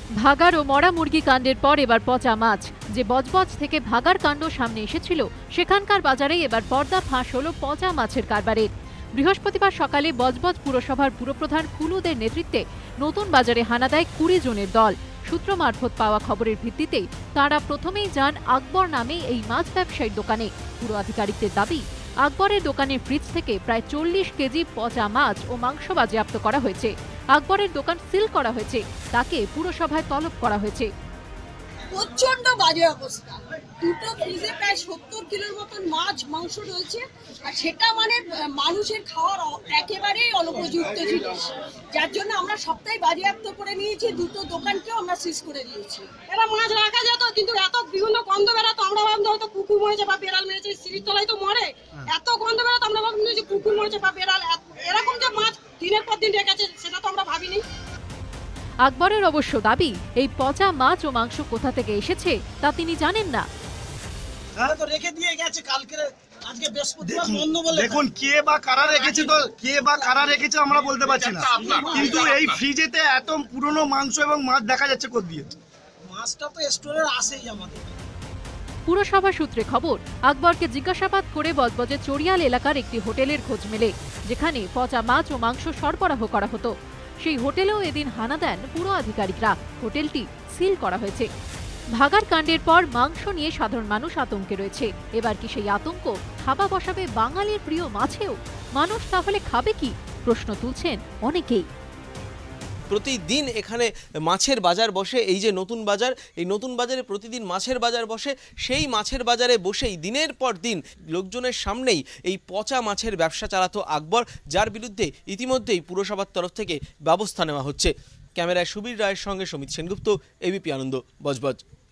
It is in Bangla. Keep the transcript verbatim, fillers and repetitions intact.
ভাগার ও মরা মুরগি কাণ্ডের পর এবার পচা মাছ। যে বজবজ থেকে ভাগার কাণ্ড সামনে এসেছিল সেখানকার বাজারে এবার পর্দা ফাঁস হলো পচা মাছের কারবারের। বৃহস্পতিবার সকালে বজবজ পুরসভার পুরপ্রধান কুলুদের নেতৃত্বে নতুন বাজারে হানা দেয় কুড়ি জনের দল। সূত্র মারফত পাওয়া খবরের ভিত্তিতে তাঁরা প্রথমেই যান আকবর নামে এই মাছ ব্যবসায়ীর দোকানে। পুরো আধিকারিকদের দাবি, আকবরের দোকানের ফ্রিজ থেকে প্রায় চল্লিশ কেজি পচা মাছ ও মাংস বাজেয়াপ্ত করা হয়েছে। আকবরের দোকান সিল করা হয়েছে, তাকে পুরসভায় তলব করা হয়েছে। প্রচন্ড বাজে অবস্থা, দুটো ফ্রিজে প্রায় সত্তর কিলোর মতন মাছ মাংস রয়েছে, আর সেটা মানে মানুষের খাওয়ার একেবারেই অনুপযুক্ত জিনিস, যার জন্য আমরা সপ্তাহে বাজেয়াপ্ত করে নিয়েছি। দুটো দোকানকেও আমরা সিজ করে দিয়েছি। এরা মাছ রাখা যেত, কিন্তু এত বিভিন্ন গন্ধ বেরাতো, আমরা ভাবতাম হয়তো কুকুর মরেছে বা বেড়াল মেরেছে, সিঁড়ির তলায় তো মরে, এত গন্ধ বেরাতো আমরা ভাবতাম যে কুকুর মরেছে বা বেড়াল। এরকম যে মাছ দিনের পর দিন রেখেছে সেটা তো আমরা ভাবিনি। আকবরের অবশ্য দাবি, এই পচা মাছ ও মাংস কোথা থেকে এসেছে তা তিনি জানেন না। দেখুন, কে বা কারা রেখেছে তো কে বা কারা রেখেছে আমরা বলতে পারছি না, কিন্তু এই ফ্রিজেতে এত পুরনো মাংস এবং মাছ দেখা যাচ্ছে কোথা দিয়ে। মাছটা তো স্টোরের আসেই আমাদের। পুরসভা সূত্রে খবর, আকবরকে জিজ্ঞাসাবাদ করে বজবজের চড়িয়াল এলাকার একটি হোটেলের খোঁজ মেলে, যেখানে পচা মাছ ও মাংস সরবরাহ করা হতো। সেই হোটেলেও এদিন হানা দেন পুরো আধিকারিকরা। হোটেলটি সিল করা হয়েছে। ভাগার কাণ্ডের পর মাংস নিয়ে সাধারণ মানুষ আতঙ্কে রয়েছে। এবার কি সেই আতঙ্ক থাবা বসাবে বাঙালির প্রিয় মাছেও? মানুষ তাহলে খাবে কি, প্রশ্ন তুলছেন অনেকেই। প্রতিদিন এখানে মাছের বাজার বসে, এই যে নতুন বাজার, এই নতুন বাজারে প্রতিদিন মাছের বাজার বসে। সেই মাছের বাজারে বসেই দিনের পর দিন লোকজনের সামনেই এই পচা মাছের ব্যবসা চালাতো আকবর, যার বিরুদ্ধে ইতিমধ্যেই পুরসভার তরফ থেকে ব্যবস্থা নেওয়া হচ্ছে। ক্যামেরায় সুবীর রায়ের সঙ্গে সমিত সেনগুপ্ত, এবিপি আনন্দ, বজবজ।